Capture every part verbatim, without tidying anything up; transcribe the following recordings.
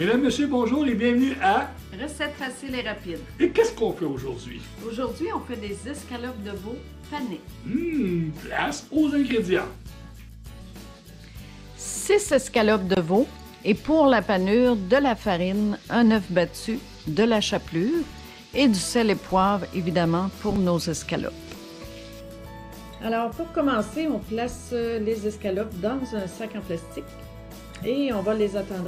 Mesdames, Messieurs, bonjour et bienvenue à... Recette facile et rapide. Et qu'est-ce qu'on fait aujourd'hui? Aujourd'hui, on fait des escalopes de veau panées. Hum, place aux ingrédients. six escalopes de veau et pour la panure, de la farine, un œuf battu, de la chapelure et du sel et poivre, évidemment, pour nos escalopes. Alors, pour commencer, on place les escalopes dans un sac en plastique et on va les attendre.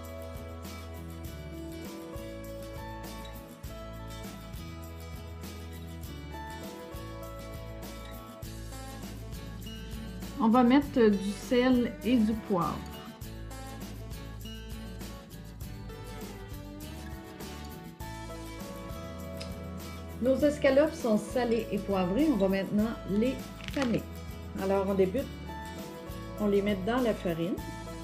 On va mettre du sel et du poivre. Nos escalopes sont salées et poivrées. On va maintenant les paner. Alors, on débute. On les met dans la farine.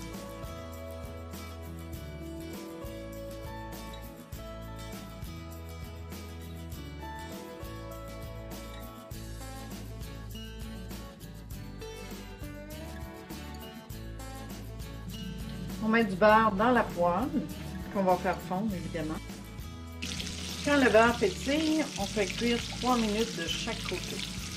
On met du beurre dans la poêle, qu'on va faire fondre, évidemment. Quand le beurre pétille, on fait cuire trois minutes de chaque côté.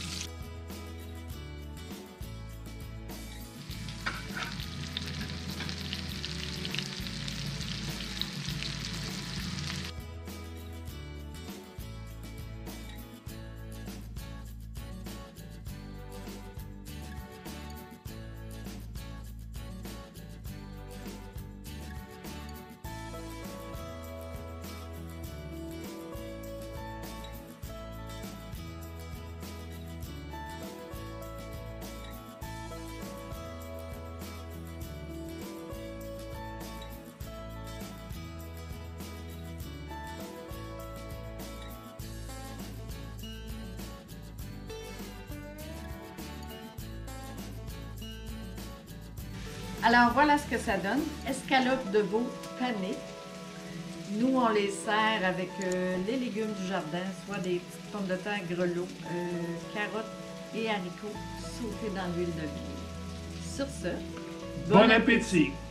Alors voilà ce que ça donne, escalopes de veau panées. Nous, on les sert avec euh, les légumes du jardin, soit des petites pommes de terre grelots, euh, carottes et haricots sautés dans l'huile d'olive. Sur ce, Bon, bon appétit!